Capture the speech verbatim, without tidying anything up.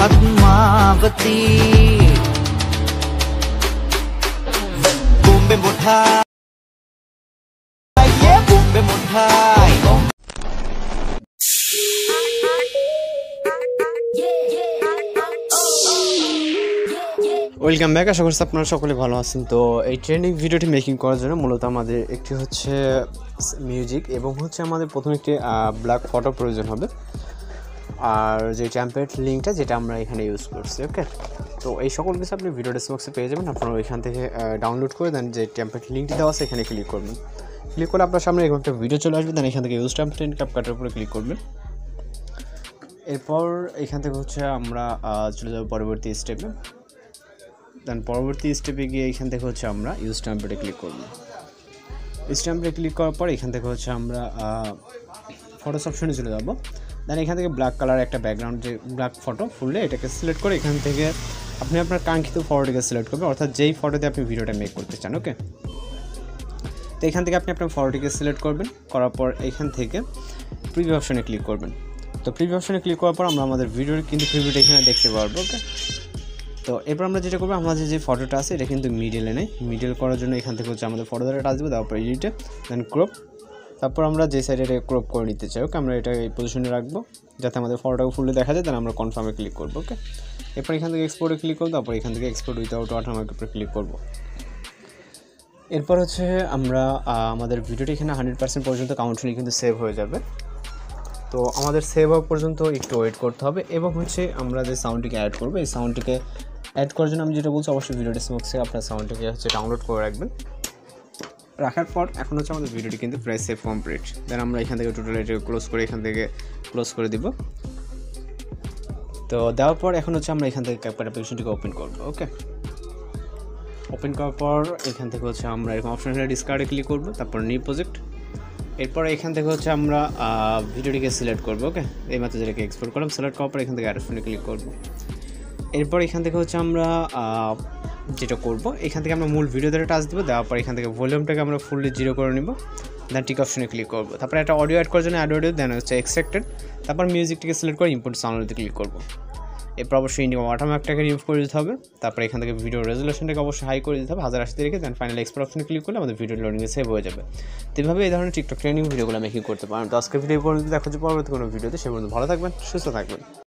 पद्मावती बॉम्बे मोठाई ये Bombay Mithai welcome back. আশা করছি আপনারা সকলে ভালো আছেন। তো এই ট্রেন্ডিং ভিডিওটি মেকিং করার জন্য মূলত আমাদের একটি হচ্ছে মিউজিক এবং হচ্ছে আমাদের প্রথম একটি ব্ল্যাক ফটো প্রয়োজন হবে, আর যে টেমপ্লেট লিঙ্কটা যেটা আমরা এখানে ইউজ করছি। ওকে, তো এই সকল কিছু আপনি ভিডিও ডেসক্রিপশনে পেয়ে যাবেন। আপনারা ওইখান থেকে ডাউনলোড করে দেন, যে টেমপ্লেট লিঙ্কটি দেওয়া আছে এখানে ক্লিক করবেন। ক্লিক করে আপনার সামনে এরকম একটা ভিডিও চলে আসবে। দেন এখান থেকে ইউজ টেমপ্লেট ক্যাপকাটের উপরে ক্লিক করবেন। এরপর এখান থেকে হচ্ছে আমরা চলে যাব পরবর্তী স্টেপে। দেন পরবর্তী স্টেপে গিয়ে এখান থেকে হচ্ছে আমরা ইউজ টেমপ্লেটে ক্লিক করব। ইউজ টেমপ্লেটে ক্লিক করার পর এখান থেকে হচ্ছে আমরা ফটোস অপশনে চলে যাব। দেন এখান থেকে ব্ল্যাক কালার একটা ব্যাকগ্রাউন্ড, যে ব্ল্যাক ফটো ফুললে এটাকে সিলেক্ট করে এখান থেকে আপনি আপনার কাঙ্ক্ষিত ফটোটিকে সিলেক্ট করবেন, অর্থাৎ যেই ফটোতে আপনি ভিডিওটা মেক করতে চান। ওকে, তো এখান থেকে আপনি আপনার ফটোটিকে সিলেক্ট করবেন। করার পর এখান থেকে প্রিভিউ অপশনে ক্লিক করবেন। তো প্রিভিউ অপশনে ক্লিক করার পর আমরা আমাদের ভিডিওর কিন্তু প্রিভিউটা এখানে দেখতে পারবো। ওকে, তো এরপর আমরা যেটা করবো, আমাদের যে ফটোটা আছে এটা কিন্তু মিডলে নেই। মিডল করার জন্য এখান থেকে হচ্ছে আমাদের ফটো দ্বারা টাচ দেবো, তারপর এডিটে, দেন ক্রপ। তারপর আমরা যে সাইডে এটা ক্রপ করে নিতে চাই। ওকে, আমরা এটা এই পজিশনে রাখবো যাতে আমাদের ফটোটাকে ফুললে দেখা যায়। দেন আমরা কনফার্মে ক্লিক করবো। ওকে, এরপর এখান থেকে এক্সপোর্টে ক্লিক করবো, তারপর এখান থেকে এক্সপোর্ট উইথাউট ওয়াটারমার্ক উপরে ক্লিক করবো। এরপর হচ্ছে আমরা আমাদের ভিডিওটি এখানে হান্ড্রেড পার্সেন্ট পর্যন্ত কাউন্টলি কিন্তু সেভ হয়ে যাবে। তো আমাদের সেভ হওয়া পর্যন্ত একটু ওয়েট করতে হবে। এবং হচ্ছে আমরা যে সাউন্ডটিকে অ্যাড করবো, এই সাউন্ডটিকে অ্যাড করার জন্য আমি যেটা বলছি, অবশ্যই ভিডিও ডেসক্রিপশনে আপনার সাউন্ডটিকে হচ্ছে ডাউনলোড করে রাখবেন। রাখার পর এখন হচ্ছে আমাদের ভিডিওটি কিন্তু প্রায় সেভ কমপ্লিট। দেন আমরা এখান থেকে টোটাল এটাকে ক্লোজ করে এখান থেকে ক্লোজ করে দিব। তো দেওয়ার পর এখন হচ্ছে আমরা এখান থেকে ক্যাপকাট অ্যাপ্লিকেশনটিকে ওপেন করবো। ওকে, ওপেন করার পর এখান থেকে হচ্ছে আমরা এরকম অপশন ডিসকার্ডে ক্লিক করবো, তারপর নিউ প্রজেক্ট। এরপর এখান থেকে হচ্ছে আমরা ভিডিওটিকে সিলেক্ট করবো। ওকে, এই মাত্র যেটাকে এক্সপোর্ট করলাম, সিলেক্ট করার পর এখান থেকে অ্যাডফোনে ক্লিক করবো। এরপর এখান থেকে হচ্ছে আমরা যেটা করব, এখান থেকে আমরা মূল ভিডিও ধরে টাচ দেবো। দেওয়ার পর এখান থেকে ভলিউমটাকে আমরা ফুললি জিরো করে নিব। দেন টিক অপশনে ক্লিক করবো। তারপর একটা অডিও অ্যাড করার জন্য অ্যাড অডিও, দেন হচ্ছে এক্সট্রাক্টেড। তারপর মিউজিকটিকে সিলেক্ট করে ইম্পোর্ট সাউন্ডে ক্লিক করবো। এরপর অবশ্যই ইন্ডিয়া ওয়াটারমার্কটাকে রিমুভ করে দিতে হবে। তারপর এখান থেকে ভিডিও রেজুলেশনটাকে অবশ্যই হাই করে দিতে হবে, হাজার আশি রেখে। দেন ফাইনাল এক্সপোর্ট অপশনে ক্লিক করলে আমাদের ভিডিও লোডিংয়ে সেভ হয়ে যাবে। তো এইভাবে এই ধরনের টিকটক ট্রেনিং ভিডিওগুলো মেকিং করতে পারেন। তো আজকে ভিডিও পর্যন্ত দেখা হচ্ছে পরবর্তী কোনো ভিডিওতে। সে পর্যন্ত ভালো থাকবেন, সুস্থ থাকবেন।